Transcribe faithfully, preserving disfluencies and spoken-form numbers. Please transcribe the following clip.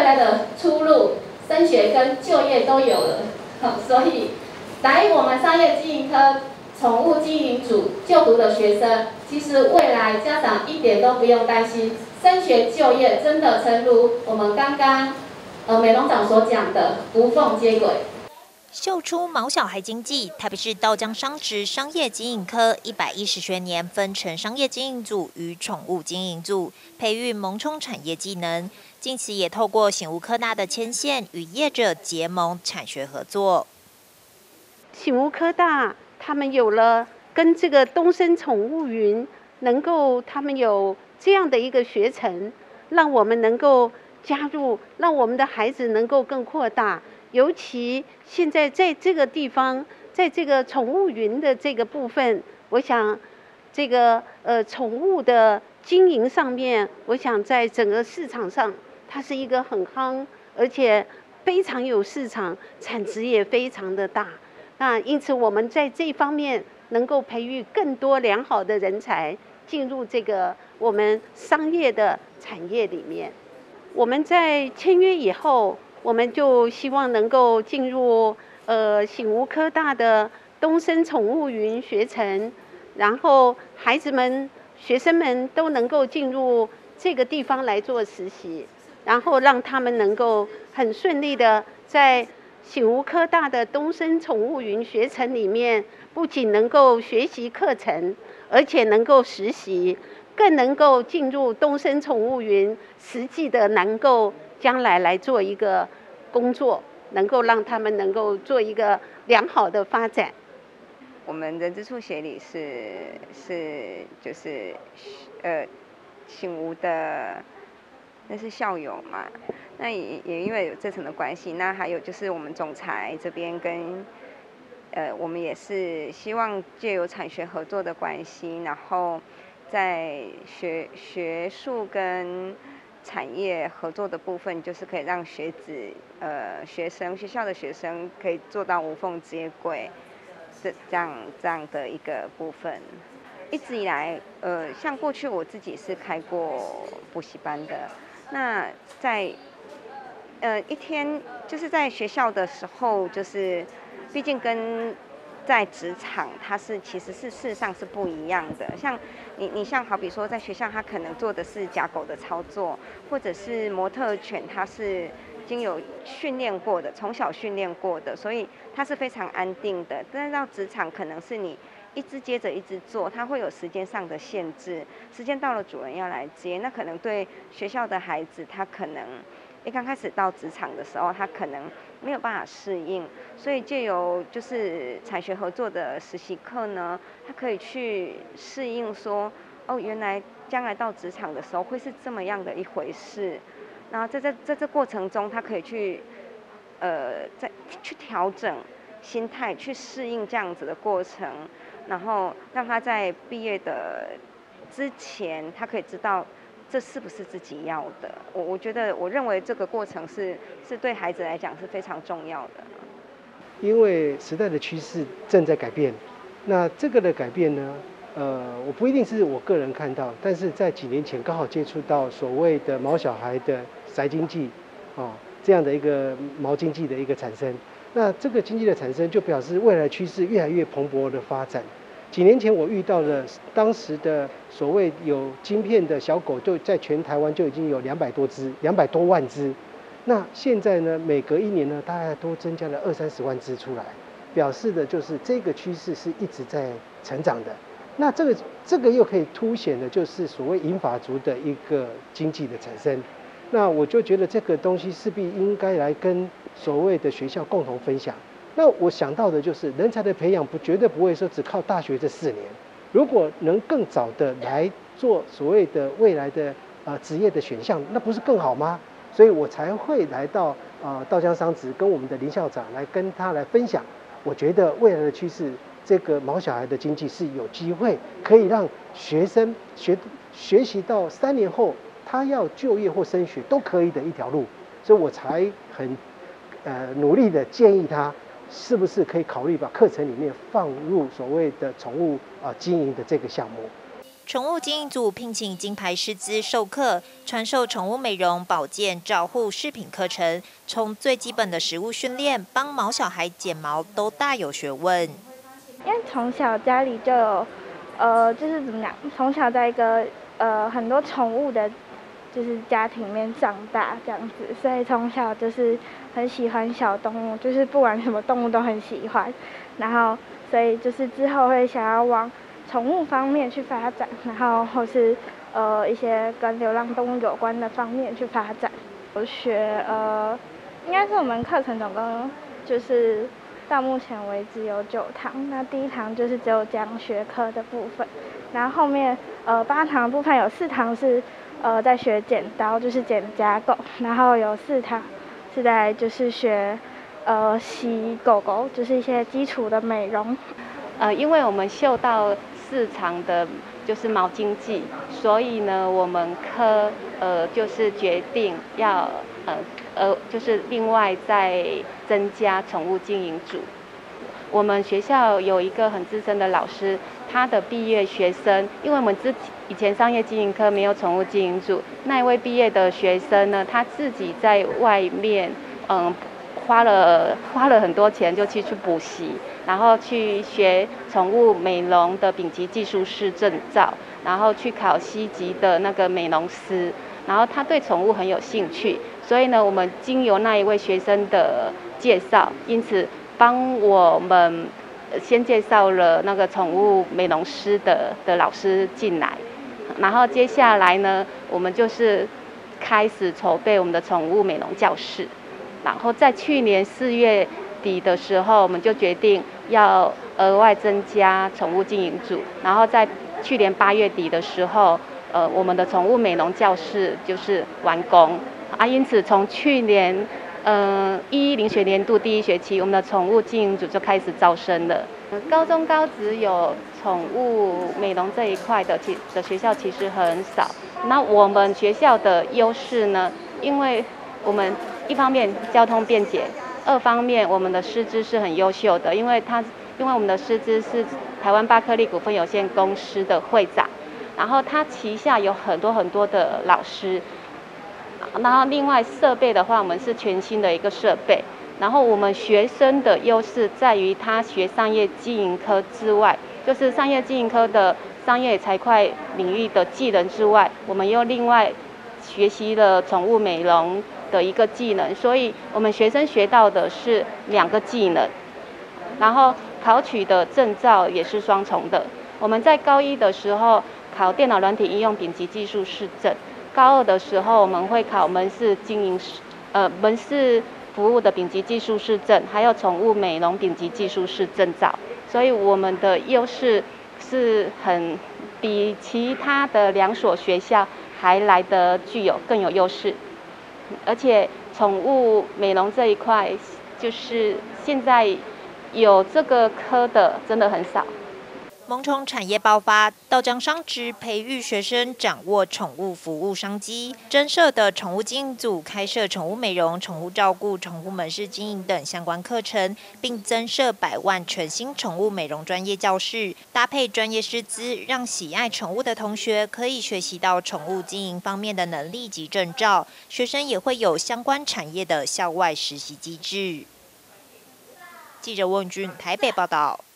来的出路，升学跟就业都有了。所以，来我们商业经营科宠物经营组就读的学生，其实未来家长一点都不用担心，升学就业真的诚如我们刚刚呃美容长所讲的，无缝接轨。 秀出毛小孩经济，台北市稻江商职商业经营科一百一十学年分成商业经营组与宠物经营组，培育萌宠产业技能。近期也透过醒吾科大的牵线，与业者结盟产学合作。 醒吾科大他们有了跟这个东森宠物云能够他们有这样的一个学程，让我们能够加入，让我们的孩子能够更扩大。尤其现在在这个地方，在这个宠物云的这个部分，我想这个呃宠物的经营上面，我想在整个市场上，它是一个很夯，而且非常有市场，产值也非常的大。那因此我们在这方面能够培育更多良好的人才进入这个我们商业的产业里面。我们在签约以后，我们就希望能够进入呃醒吾科大的东森宠物云学程，然后孩子们、学生们都能够进入这个地方来做实习，然后让他们能够很顺利的在醒吾科大的东森宠物云学程里面，不仅能够学习课程，而且能够实习，更能够进入东森宠物云实际的能够将来来做一个工作，能够让他们能够做一个良好的发展。 我们人资处协理是是就是呃醒吾的，那是校友嘛，那也也因为有这层的关系，那还有就是我们总裁这边跟呃我们也是希望借由产学合作的关系，然后在学学术跟产业合作的部分，就是可以让学子呃学生学校的学生可以做到无缝接轨，这这样这样的一个部分。一直以来，呃，像过去我自己是开过补习班的，那在呃一天就是在学校的时候，就是毕竟跟在职场，它是其实是事实上是不一样的。像你你像好比说在学校，他可能做的是假狗的操作，或者是模特犬，它是经有训练过的，从小训练过的，所以它是非常安定的。但是到职场，可能是你一直接着一直做，它会有时间上的限制，时间到了主人要来接，那可能对学校的孩子，他可能一刚开始到职场的时候，他可能没有办法适应，所以借由就是产学合作的实习课呢，他可以去适应说，哦，原来将来到职场的时候会是这么样的一回事，然后在这在这过程中，他可以去呃在去调整心态，去适应这样子的过程，然后让他在毕业的之前，他可以知道这是不是自己要的。我我觉得，我认为这个过程是是对孩子来讲是非常重要的。 因为时代的趋势正在改变，那这个的改变呢，呃，我不一定是我个人看到，但是在几年前刚好接触到所谓的毛小孩的宅经济，哦，这样的一个毛经济的一个产生。那这个经济的产生，就表示未来趋势越来越蓬勃的发展。几年前我遇到了当时的所谓有晶片的小狗，就在全台湾就已经有两百多只，两百多万只。那现在呢，每隔一年呢，大概都增加了二三十万只出来，表示的就是这个趋势是一直在成长的。那这个这个又可以凸显的就是所谓银发族的一个经济的产生。那我就觉得这个东西势必应该来跟所谓的学校共同分享。那我想到的就是人才的培养不绝对不会说只靠大学这四年，如果能更早的来做所谓的未来的呃职业的选项，那不是更好吗？所以我才会来到呃稻江商职跟我们的林校长来跟他来分享。我觉得未来的趋势，这个毛小孩的经济是有机会可以让学生学学习到三年后他要就业或升学都可以的一条路，所以我才很呃努力的建议他，是不是可以考虑把课程里面放入所谓的宠物啊经营的这个项目。 宠物经营组聘请金牌师资授课，传授宠物美容、保健、照护、饰品课程，从最基本的食物训练，帮毛小孩剪毛都大有学问。 因为从小家里就有，呃，就是怎么讲，从小在一个呃很多宠物的，就是家庭里面长大这样子，所以从小就是很喜欢小动物，就是不管什么动物都很喜欢，然后所以就是之后会想要往宠物方面去发展，然后或是呃一些跟流浪动物有关的方面去发展。我学呃，应该是我们课程总共就是到目前为止有九堂，那第一堂就是只有讲学科的部分，然后后面呃八堂的部分有四堂是呃在学剪刀，就是剪家狗，然后有四堂是在就是学呃洗狗狗，就是一些基础的美容。 呃，因为我们嗅到市场的就是毛巾剂，所以呢，我们科呃就是决定要呃呃就是另外再增加宠物经营组。我们学校有一个很资深的老师，他的毕业学生，因为我们之以前商业经营科没有宠物经营组，那一位毕业的学生呢，他自己在外面嗯花了花了很多钱就去去补习。然后去学宠物美容的丙级技术师证照，然后去考 C 级的那个美容师，然后他对宠物很有兴趣，所以呢，我们经由那一位学生的介绍，因此帮我们先介绍了那个宠物美容师的的老师进来，然后接下来呢，我们就是开始筹备我们的宠物美容教室，然后在去年四月底的时候，我们就决定要额外增加宠物经营组，然后在去年八月底的时候，呃，我们的宠物美容教室就是完工啊。因此，从去年呃一一零学年度第一学期，我们的宠物经营组就开始招生了。高中高职有宠物美容这一块的其的学校其实很少。那我们学校的优势呢，因为我们一方面交通便捷。二方面，我们的师资是很优秀的，因为他因为我们的师资是台湾巴克利股份有限公司的会长，然后他旗下有很多很多的老师，然后另外设备的话，我们是全新的一个设备，然后我们学生的优势在于他学商业经营科之外，就是商业经营科的商业财会领域的技能之外，我们又另外学习了宠物美容的一个技能，所以我们学生学到的是两个技能，然后考取的证照也是双重的。我们在高一的时候考电脑软体应用丙级技术士证，高二的时候我们会考门市经营呃门市服务的丙级技术士证，还有宠物美容丙级技术士证照，所以我们的优势是很比其他的两所学校还来得具有更有优势。而且宠物美容这一块，就是现在有这个科的真的很少。 萌宠产业爆发，稻江商职培育学生掌握宠物服务商机，增设的宠物经营组开设宠物美容、宠物照顾、宠物门市经营等相关课程，并增设百万全新宠物美容专业教室，搭配专业师资，让喜爱宠物的同学可以学习到宠物经营方面的能力及证照，学生也会有相关产业的校外实习机制。记者温君台北报道。